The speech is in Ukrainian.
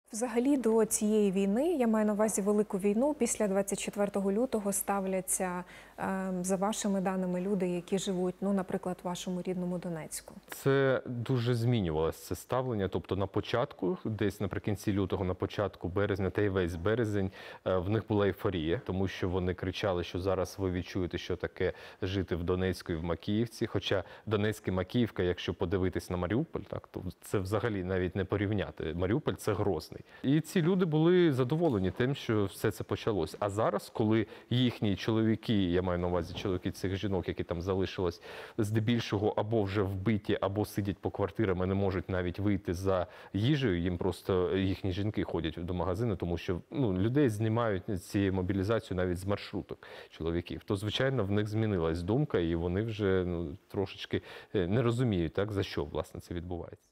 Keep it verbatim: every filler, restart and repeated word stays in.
Взагалі до цієї війни, я маю на увазі велику війну, після двадцять четвертого лютого ставляться, е, за вашими даними, люди, які живуть, ну, наприклад, в вашому рідному Донецьку? Це дуже змінювалося, це ставлення. Тобто на початку, десь наприкінці лютого, на початку березня, та й весь березень, е, в них була ейфорія, тому що вони кричали, що зараз ви відчуєте, що таке жити в Донецьку і в Макіївці. Хоча Донецьк і Макіївка, якщо подивитись на Маріуполь, так, то це взагалі навіть не порівняти. Маріуполь – це Грозний. І ці люди були задоволені тим, що все це почалось. А зараз, коли їхні чоловіки, я маю на увазі чоловіки цих жінок, які там залишились, здебільшого або вже вбиті, або сидять по квартирам і не можуть навіть вийти за їжею, їм просто їхні жінки ходять до магазину, тому що ну, людей знімають цією мобілізацією навіть з маршруток чоловіків. То, звичайно, в них змінилась думка, і вони вже ну, трошечки не розуміють, так, за що, власне, це відбувається.